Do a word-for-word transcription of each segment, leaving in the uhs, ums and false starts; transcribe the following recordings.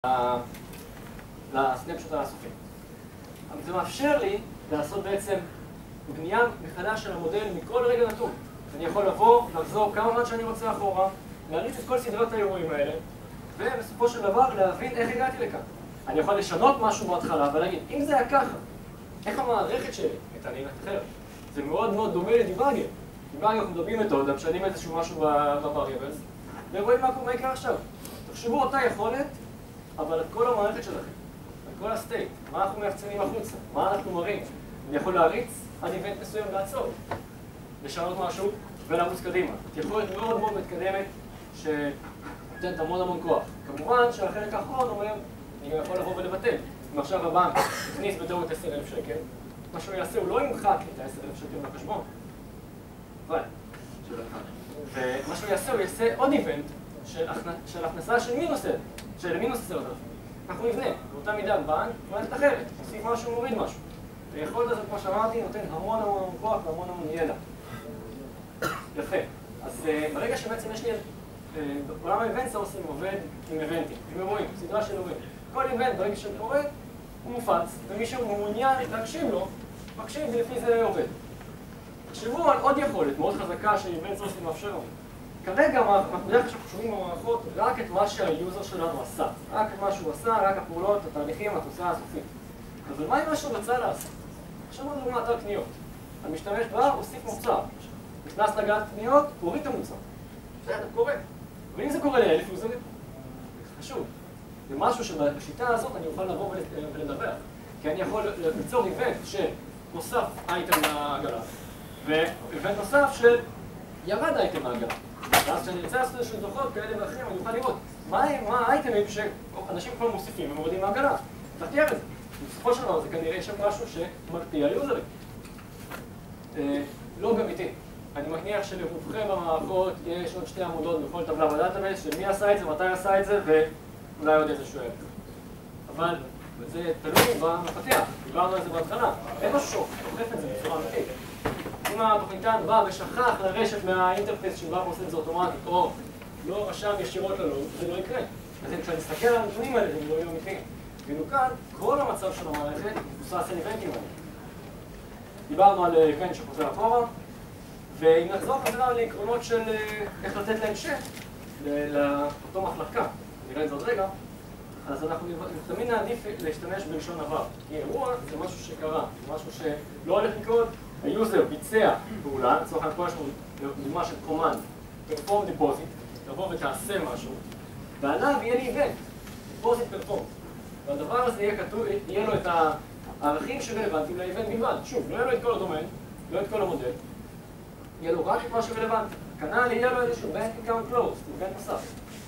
לסנפשוט הסופי. אבל זה מאפשר לי לעשות בעצם בנייה מחדש של המודל מכל רגע נתון. אני יכול לבוא, לחזור כמה זמן שאני רוצה אחורה, להריץ את כל סדרת האירועים האלה, ובסופו של דבר להבין איך הגעתי לכאן. אני יכול לשנות משהו בהתחלה ולהגיד, אם זה היה ככה, איך המערכת שלי הייתה נראית אחרת? זה מאוד מאוד דומה לדיבאגר. דיבאגר אנחנו מדברים מתודה, משנים איזשהו משהו בווריאבלס, ורואים מה יקרה עכשיו. תחשבו אותה יכולת, אבל את כל המערכת שלכם, את כל הסטייט, מה אנחנו מייחצנים החוצה, מה אנחנו מראים. אני יכול להריץ עד איבנט מסוים לעצור, לשנות משהו ולרוץ קדימה. את יכולת מאוד מאוד מתקדמת שנותנת המון המון כוח. כמובן שהחלק האחרון אומר, אני גם יכול לבוא ולבטל. אם עכשיו הבנק הכניס בטעות עשרת אלפים שקל, מה שהוא יעשה, הוא לא ימחק את ה-עשרת אלפים שקל מהחשבון. אבל, ומה שהוא יעשה, הוא יעשה עוד איבנט של הכנסה של מינוס אלף, של מינוס עשרת אלפים. אנחנו נבנה, באותה מידה בנק, מערכת אחרת, נוסיף משהו, מוריד משהו. היכולת הזאת, כמו שאמרתי, נותן המון המון כוח והמון המון ידע. יפה. אז ברגע שבעצם יש לי, בעולם האיבנט סורסים עובד עם איבנטים, עם אירועים, סדרה של אירועים. כל איבנט, ברגע שהוא קורה, הוא מופץ, ומי שמעוניין להקשיב לו, מקשיב ולפי זה עובד. תחשבו על עוד יכולת מאוד חזקה שאיבנט סורסים מאפשר לנו. כרגע, אנחנו בדרך כלל שומעים במערכות רק את מה שהיוזר שלנו עשה. רק את מה שהוא עשה, רק הפעולות, התהליכים, התוצאה הסופית. אבל מה אם מה שהוא רצה לעשות? עכשיו עוד דוגמא אתר קניות. המשתמש בה הוסיף מוצר. נכנס לגעת קניות, הוריד את המוצר. בסדר, קורה. אבל אם זה קורה לאלף יוזרים, חשוב. זה משהו שבשיטה הזאת אני אוכל לבוא ולדבר. כי אני יכול ליצור איבנט שנוסף אייטם לעגלה, ואיבנט נוסף של ירד אייטם לעגלה. ואז כשאני ארצה לעשות איזשהו דוחות כאלה ואחרים, אני אוכל לראות מה האייטמים שאנשים כבר מוסיפים ומורידים לעגלה. תחתייר את זה. בסופו של דבר זה כנראה שם משהו שמקפיע על יוזרים. לא גם איתי. אני מניח שלרובכם במערכות יש עוד שתי עמודות בכל טבלה בדאטאבייס של מי עשה את זה, מתי עשה את זה, ואולי עוד איזשהו ערך. אבל זה תלוי במפתח, דיברנו על זה בהתחלה. אין משהו שדוחף את זה בצורה אמיתית. אם התוכניתן בא ושכח לרשת מהאינטרפייס שבא ועושה את זה אוטומטית, או לא רשם ישירות ללוג, זה לא יקרה. אז כשאני אסתכל על הנתונים האלה, הם לא יהיו אמיתיים. ואילו כאן, כל המצב של המערכת מבוסס על איבנטים האלה. דיברנו על איבנט שחוזר אחורה, ואם נחזור חזרה לעקרונות של איך לתת להם שם לאותו מחלקה, נראה את זה עוד רגע, אז אנחנו תמיד נעדיף להשתמש בלשון עבר. כי אירוע זה משהו שקרה, זה משהו שלא הולך לקרות, היוזר ביצע פעולה, לצורך העניין פה יש לנו דוגמה של Command, Perform Deposit, תבוא ותעשה משהו, ועליו יהיה לי איבנט, Deposit Perform. והדבר הזה יהיה כתוב, יהיה לו את הערכים שרלוונטיים לאיבנט בלבד. שוב, לא יהיה לו את כל הדומיין, לא את כל המודל, יהיה לו רק את מה שרלוונטי. כנ"ל יהיה לו איזשהו Bank Account Closed, איבנט נוסף.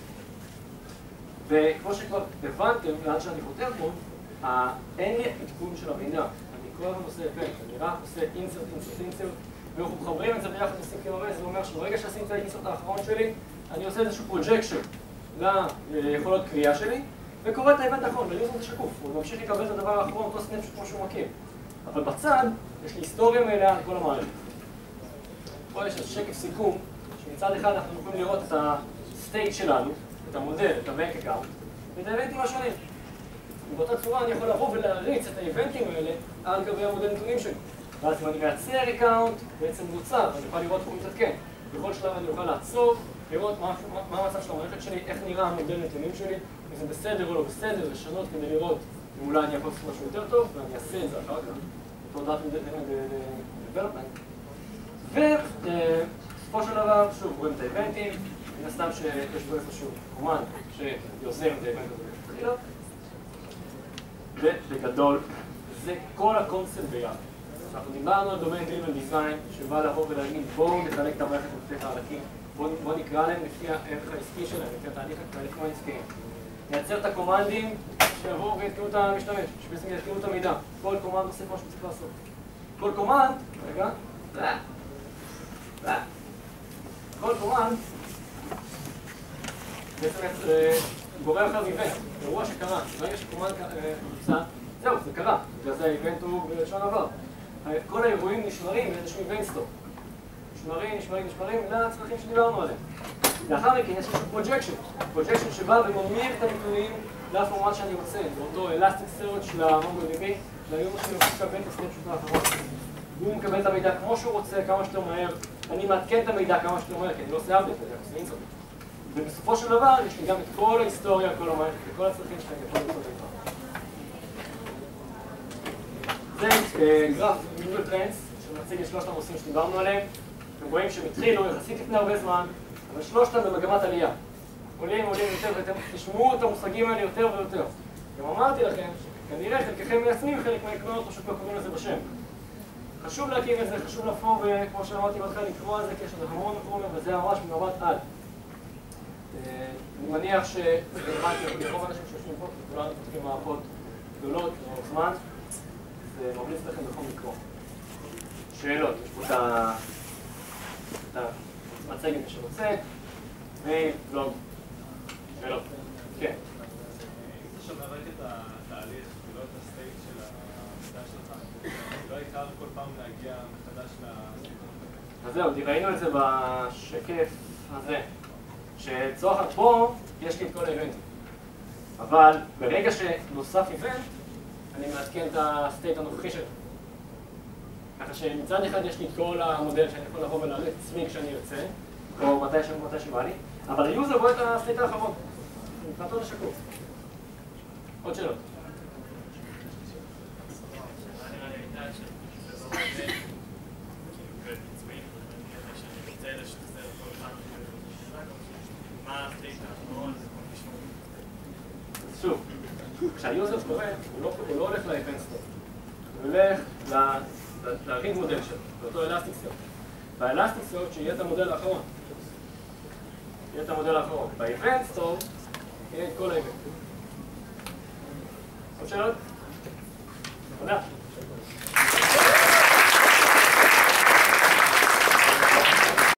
וכמו שכבר הבנתם, לאן שאני חותר פה, אין לי עדכון של המידע. אני כל הזמן עושה איבנט, אני רק עושה Insert, Insert, Insert, ואנחנו מחברים את זה ביחד ל-סי קיו אר אס, זה אומר שברגע שעשיתי את ה-Insert האחרון שלי, אני עושה איזשהו Projection ליכולות קריאה שלי, וקורא את האיבנט האחרון, וליוזר זה שקוף, הוא ממשיך לקבל את הדבר האחרון, אותו סנפשוט כמו שהוא מכיר. אבל בצד, יש לי היסטוריה מלאה על כל המערכת. פה יש שקף סיכום, שמצד אחד אנחנו יכולים לראות את הסטייט שלנו, את המודל, את הבנק אקאונט, ואת האיבנטים השונים. ובאותה צורה אני יכול לבוא ולהריץ את האיבנטים האלה על גבי המודל נתונים שלי. ואז אם אני מייצר אקאונט, בעצם נוצר, אני יכול לראות איך הוא מתעדכן. בכל שלב אני אוכל לעצור, לראות מה, מה המצב של המערכת שלי, איך נראה המודל נתונים שלי, אם זה בסדר או לא בסדר, לשנות כדי לראות אם אולי אני יכול לעשות משהו יותר טוב, ואני אעשה את זה אחר כך, תעודת development. ובסופו של דבר, שוב, רואים את האיבנטים, מן הסתם שיש בו איזשהו קומנד שיוזם את האיבנט הזה בתחילה. ובגדול, זה כל הקונספט ביחד. אנחנו דיברנו על Domain Driven Design, שבא לבוא ולהגיד, בואו נחלק את המערכת לפי חלקים, בואו נקרא להם לפי הערך העסקי שלהם, לפי התהליכים העסקיים. נייצר את הקומנדים שיבואו ויתקעו את המשתמש, שבעצם יתקעו את המידע. כל קומנד עושה מה שצריך לעשות. כל קומנד, רגע, כל קומנד בעצם גורר אחר איבנט, אירוע שקרה. ברגע שקומנד נמצא, זהו, זה קרה. בגלל זה האיבנט הוא בלשון עבר. כל האירועים נשמרים באיזשהו איבנט סטור. נשמרים, נשמרים, נשמרים לצרכים שדיברנו עליהם. לאחר מכן יש איזשהו פרוג'קשן. פרוג'קשן שבא וממיר את הנתונים לפורמט שאני רוצה, באותו אלסטיק סרצ' של ה-MongoDB, והיום שלי רוצה לקבל את הסטייט פשוט האחרון. הוא מקבל את המידע כמו שהוא רוצה, כמה שיותר מהר, אני מעדכן את המידע כמה שיותר מהר, כי אני לא עושה update, אני עושה אינסרט. ובסופו של דבר, יש לי גם את כל ההיסטוריה, כל המערכת, וכל הצרכים שאני יכול למצוא איתה. זה גרף מידל טרנדס, שמציג את שלושת הנושאים שדיברנו עליהם. אתם רואים שהם התחילו יחסית לפני הרבה זמן, אבל שלושתם במגמת עלייה. עולים, עולים יותר, ואתם תשמעו את המושגים האלה יותר ויותר. גם אמרתי לכם, כנראה חלקכם מיישמים חלק מהעקרונות, פשוט לא קוראים לזה בשם. חשוב להכיר את זה, חשוב לבוא, וכמו שאמרתי בהתחלה, לקרוא על זה, כי יש לזה המון מקומות, וזה ממש ממבט על. אני מניח שרלוונטי לרוב האנשים שיושבים פה, כולנו פותחים מערכות גדולות, לאורך זמן, זה ממליץ לכם בכל לקרוא. שאלות, יש פה את המצגת מי שרוצה, מייל, בלוג, שאלות. כן. אתה שומע רק את התהליך ולא את הסטייט של המידע שלך, לא העיקר כל פעם להגיע מחדש לסטייט. אז זהו, ראינו את זה בשקף הזה, שצורך פה יש לי את כל האיבנטים. אבל ברגע שנוסף איבנט, אני מעדכן את הסטייט הנוכחי שלו. ככה שמצד אחד יש לי את כל המודל שאני יכול לבוא ולהריץ את עצמי כשאני יוצא, או מתי שבא לי, אבל היוזר רואה את הסטייט האחרון. מבחינתו זה שקוף. עוד שאלות? שוב, כשהיוזר קורא, הוא לא הולך לאיבנט סטייט, הוא הולך להרחיב מודל שלו, באותו אלסטיק סרצ'. באלסטיק סרצ' שיהיה את המודל האחרון. יהיה את המודל האחרון. באיבנט סטייט יהיה את כל האיבנט. עוד שאלות? תודה.